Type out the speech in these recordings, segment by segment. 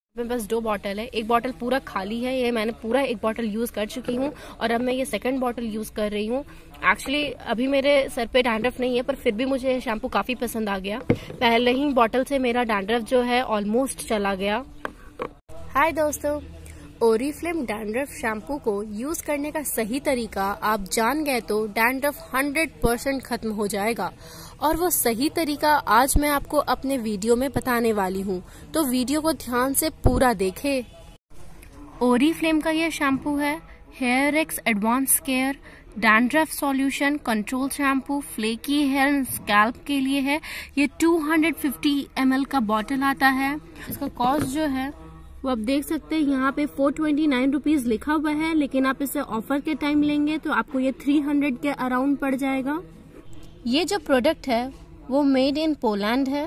मेरे पास 2 बॉटल है। एक बॉटल पूरा खाली है, ये मैंने पूरा एक बॉटल यूज कर चुकी हूँ और अब मैं ये सेकंड बॉटल यूज कर रही हूँ। एक्चुअली अभी मेरे सर पे डैंड्रफ नहीं है, पर फिर भी मुझे शैम्पू काफी पसंद आ गया। पहले ही बॉटल से मेरा डैंड्रफ जो है ऑलमोस्ट चला गया। हाय दोस्तों, ओरिफ्लेम डैंड्रफ शैम्पू को यूज करने का सही तरीका आप जान गए तो डैंड्रफ 100% खत्म हो जाएगा। और वो सही तरीका आज मैं आपको अपने वीडियो में बताने वाली हूँ, तो वीडियो को ध्यान से पूरा देखें। ओरिफ्लेम का ये शैम्पू है hair X advance care dandruff solution control shampoo. Flaky hair scalp के लिए है। ये 250 ml का बॉटल आता है। इसका कॉस्ट जो है वो आप देख सकते हैं, यहाँ पे 429 रुपीज लिखा हुआ है, लेकिन आप इसे ऑफर के टाइम लेंगे तो आपको ये 300 के अराउंड पड़ जाएगा। ये जो प्रोडक्ट है वो मेड इन पोलैंड है।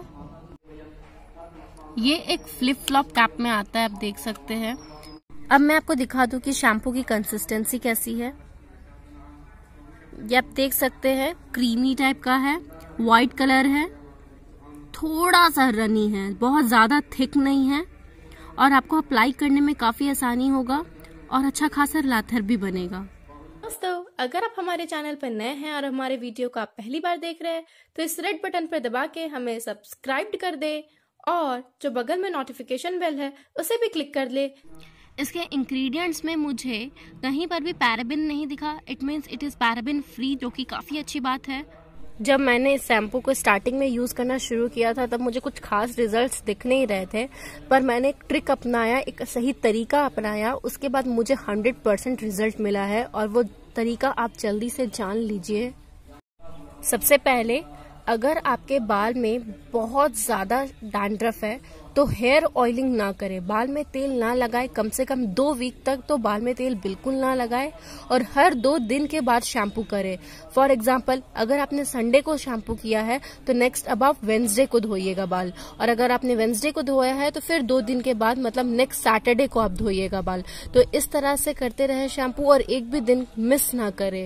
ये एक फ्लिप फ्लॉप कैप में आता है, आप देख सकते हैं। अब मैं आपको दिखा दूं कि शैम्पू की कंसिस्टेंसी कैसी है। ये आप देख सकते हैं, क्रीमी टाइप का है, व्हाइट कलर है, थोड़ा सा रनी है, बहुत ज्यादा थिक नहीं है और आपको अप्लाई करने में काफी आसानी होगा और अच्छा खासा लाथर भी बनेगा। दोस्तों, अगर आप हमारे चैनल पर नए हैं और हमारे वीडियो को आप पहली बार देख रहे हैं तो इस रेड बटन पर दबा के हमें सब्सक्राइब कर दे और जो बगल में नोटिफिकेशन बेल है उसे भी क्लिक कर ले। इसके इंग्रेडिएंट्स में मुझे कहीं पर भी पैराबिन नहीं दिखा। It means it is paraben free, जो कि काफी अच्छी बात है। जब मैंने इस शैम्पू को स्टार्टिंग में यूज करना शुरू किया था तब मुझे कुछ खास रिजल्ट्स दिख नहीं रहे थे, पर मैंने एक ट्रिक अपनाया, एक सही तरीका अपनाया, उसके बाद मुझे 100% रिजल्ट मिला है और वो तरीका आप जल्दी से जान लीजिए। सबसे पहले, अगर आपके बाल में बहुत ज्यादा डैंड्रफ है तो हेयर ऑयलिंग ना करें, बाल में तेल ना लगाए, कम से कम 2 वीक तक तो बाल में तेल बिल्कुल ना लगाए और हर 2 दिन के बाद शैम्पू करें। फॉर एग्जाम्पल, अगर आपने संडे को शैम्पू किया है तो नेक्स्ट अब आप वेंसडे को धोइएगा बाल, और अगर आपने वेंसडे को धोया है तो फिर 2 दिन के बाद मतलब नेक्स्ट सैटरडे को आप धोइएगा बाल। तो इस तरह से करते रहे शैम्पू और एक भी दिन मिस ना करें।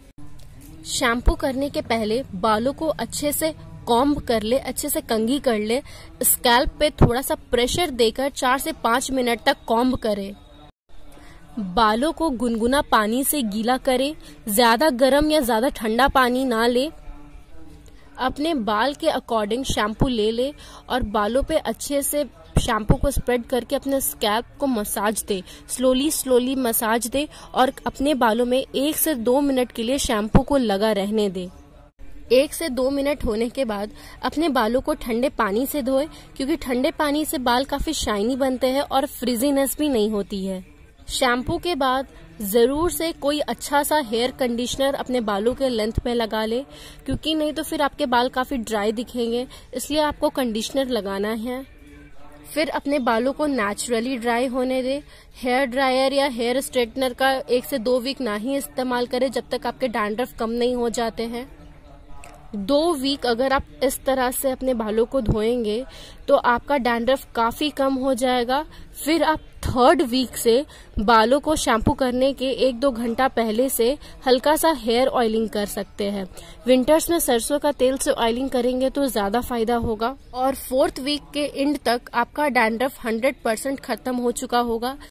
शैम्पू करने के पहले बालों को अच्छे से कॉम्ब कर ले, अच्छे से कंघी कर ले। स्कैल्प पे थोड़ा सा प्रेशर देकर 4 से 5 मिनट तक कॉम्ब करे। बालों को गुनगुना पानी से गीला करे, ज्यादा गर्म या ज्यादा ठंडा पानी ना ले। अपने बाल के अकॉर्डिंग शैम्पू ले और बालों पे अच्छे से शैम्पू को स्प्रेड करके अपने स्कैल्प को मसाज दे, स्लोली मसाज दे और अपने बालों में 1 से 2 मिनट के लिए शैम्पू को लगा रहने दे। 1 से 2 मिनट होने के बाद अपने बालों को ठंडे पानी से धोए, क्योंकि ठंडे पानी से बाल काफी शाइनी बनते हैं और फ्रिजीनेस भी नहीं होती है। शैम्पू के बाद जरूर से कोई अच्छा सा हेयर कंडीशनर अपने बालों के लेंथ पे लगा ले, क्योंकि नहीं तो फिर आपके बाल काफी ड्राई दिखेंगे, इसलिए आपको कंडीशनर लगाना है। फिर अपने बालों को नेचुरली ड्राई होने दे। हेयर ड्रायर या हेयर स्ट्रेटनर का 1 से 2 वीक ना ही इस्तेमाल करें जब तक आपके डैंड्रफ कम नहीं हो जाते हैं। 2 वीक अगर आप इस तरह से अपने बालों को धोएंगे तो आपका डैंड्रफ काफी कम हो जाएगा। फिर आप 3rd वीक से बालों को शैम्पू करने के 1-2 घंटा पहले से हल्का सा हेयर ऑयलिंग कर सकते हैं। विंटर्स में सरसों का तेल से ऑयलिंग करेंगे तो ज्यादा फायदा होगा और 4th वीक के एंड तक आपका डैंड्रफ 100% खत्म हो चुका होगा।